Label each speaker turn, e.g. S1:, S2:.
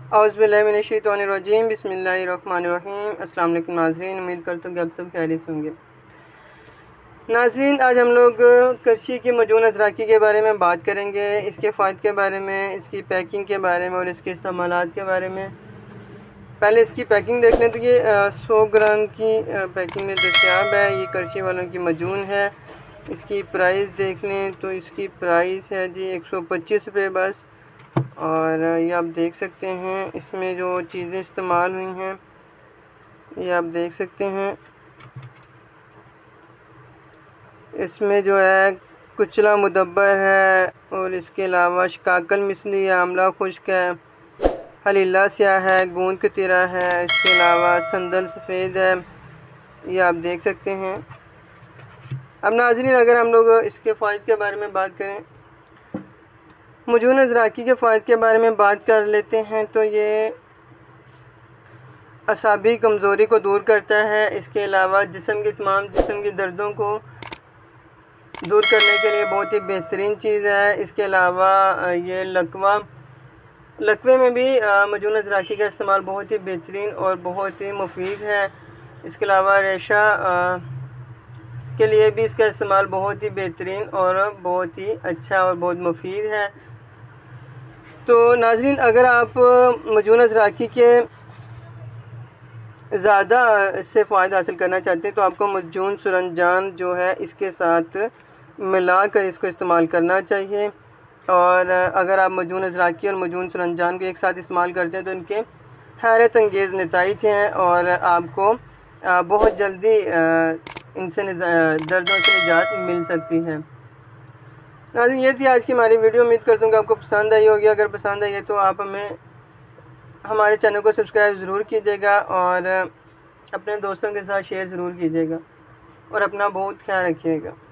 S1: औज़ु बिल्लाहि मिनश्शैतानिर्रजीम बिस्मिल्लाहिर्रहमानिर्रहीम। अस्सलाम वालेकुम नाज़रीन, उम्मीद करता हूँ कि आप सब खैरियत से होंगे। नाज़रीन, आज हम लोग करची की मजून अज़राकी के बारे में बात करेंगे, इसके फ़ायदे के बारे में, इसकी पैकिंग के बारे में और इसके इस्तेमालात के बारे में। पहले इसकी पैकिंग देख लें तो ये 100 ग्राम की पैकिंग में दस्तयाब है। ये करची वालों की मजून है। इसकी प्राइस देख लें तो इसकी प्राइस है जी 125 रुपये बस। और ये आप देख सकते हैं इसमें जो चीज़ें इस्तेमाल हुई हैं ये आप देख सकते हैं। इसमें जो है कुचला मुदब्बर है और इसके अलावा शिकाकल मिसली है, आमला खुश्क है, हलीला स्याह है, गूंद कतीरा है, इसके अलावा संदल सफ़ेद है, ये आप देख सकते हैं। अब नाज़रीन, अगर हम लोग इसके फ़ायदे के बारे में बात करें, मजून अज़राकी के फ़ायदे के बारे में बात कर लेते हैं तो ये असाबी कमज़ोरी को दूर करता है। इसके अलावा जिस्म की दर्दों को दूर करने के लिए बहुत ही बेहतरीन चीज़ है। इसके अलावा ये लकवे में भी मजून अज़राकी का इस्तेमाल बहुत ही बेहतरीन और बहुत ही मुफीद है। इसके अलावा रेशा के लिए भी इसका इस्तेमाल बहुत ही बेहतरीन और बहुत ही अच्छा और बहुत मुफीद है। तो नाज़रीन, अगर आप मजून अज़राकी के ज़्यादा इससे फ़ायदा हासिल करना चाहते हैं तो आपको मजून सरंजान जो है इसके साथ मिलाकर इसको इस्तेमाल करना चाहिए। और अगर आप मजून अज़राकी और मजून सरंजान को एक साथ इस्तेमाल करते हैं तो इनके हैरत अंगेज़ नताइज हैं और आपको बहुत जल्दी इनसे दर्दों से निजात मिल सकती है। नाज़रीन, ये थी आज की हमारी वीडियो। उम्मीद करता हूँ कि आपको पसंद आई होगी। अगर पसंद आई है तो आप हमारे चैनल को सब्सक्राइब ज़रूर कीजिएगा और अपने दोस्तों के साथ शेयर ज़रूर कीजिएगा और अपना बहुत ख्याल रखिएगा।